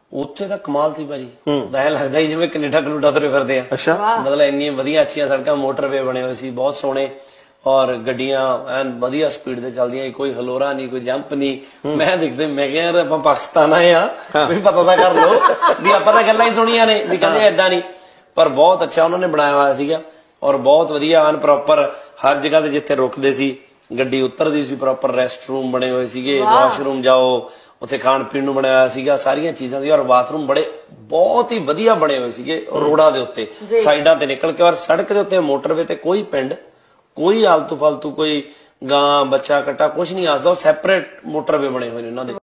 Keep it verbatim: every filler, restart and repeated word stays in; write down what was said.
ਉੱਥੇ ਤਾਂ ਕਮਾਲ ਸੀ ਭਾਜੀ, ਤਾਂ ਐ ਲੱਗਦਾ ਹੀ ਜਿਵੇਂ ਕੈਨੇਡਾ ਕਨੂਡਾ ਤੁਰੇ ਫਿਰਦੇ ਆ। ਮਤਲਬ ਇੰਨੀਆਂ ਵਧੀਆ ਅੱਛੀਆਂ ਸੜਕਾਂ, ਮੋਟਰਵੇ ਬਣੇ ਹੋਏ ਸੀ ਬਹੁਤ ਸੋਹਣੇ, ਔਰ ਗੱਡੀਆਂ ਐਨ ਵਧੀਆ ਸਪੀਡ ਤੇ ਚੱਲਦੀਆਂ, ਕੋਈ ਹਲੋਰਾ ਨਹੀਂ, ਕੋਈ ਜੰਪ ਨਹੀਂ। ਮੈਂ ਦੇਖਦੇ ਮੈਂ ਕਿਹਾ ਯਾਰ ਆਪਾਂ ਪਾਕਿਸਤਾਨ ਆਏ ਆ, ਵੀ ਪਤਾ ਤਾਂ ਕਰ ਲਓ ਵੀ ਆਪਾਂ ਤਾਂ ਗੱਲਾਂ ਹੀ ਸੁਣੀਆਂ ਨੇ ਵੀ ਕਹਿੰਦੇ ਏਦਾਂ ਨਹੀਂ, ਪਰ ਬਹੁਤ ਅੱਛਾ ਉਹਨਾਂ ਨੇ ਬਣਾਇਆ ਹੋਇਆ ਸੀਗਾ। ਔਰ ਬਹੁਤ ਵਧੀਆ ਐਨ ਪ੍ਰੋਪਰ ਹਰ ਜਗ੍ਹਾ ਤੇ ਜਿੱਥੇ ਰੁਕਦੇ ਸੀ ਗੱਡੀ ਉਤਰਦੀ ਸੀ, ਪ੍ਰੋਪਰ ਰੈਸਟ ਰੂਮ ਬਣੇ ਹੋਏ ਸੀਗੇ, ਵਾਸ਼ਰੂਮ ਜਾਓ ਉੱਥੇ ਖਾਣ ਪੀਣ ਨੂੰ ਬਣਾਇਆ ਹੋਇਆ ਸੀਗਾ, ਸਾਰੀਆਂ ਚੀਜ਼ਾਂ ਸੀ। ਔਰ ਬਾਥਰੂਮ ਬੜੇ ਬਹੁਤ ਹੀ ਵਧੀਆ ਬਣੇ ਹੋਏ ਸੀਗੇ ਰੋਡਾਂ ਦੇ ਉੱਤੇ, ਸਾਈਡਾਂ ਤੇ ਨਿਕਲ ਕੇ। ਔਰ ਸੜਕ ਦੇ ਉੱਤੇ ਮੋਟਰਵੇ ਤੇ ਕੋਈ ਪਿੰਡ, ਕੋਈ ਆਲਤੂ ਫਾਲਤੂ, ਕੋਈ ਗਾਂ ਬੱਚਾ ਕੱਟਾ ਕੁਛ ਨਹੀਂ ਆਸਦਾ, ਉਹ ਸੈਪਰੇਟ ਮੋਟਰਵੇ ਬਣੇ ਹੋਏ ਨੇ ਉਹਨਾਂ ਦੇ।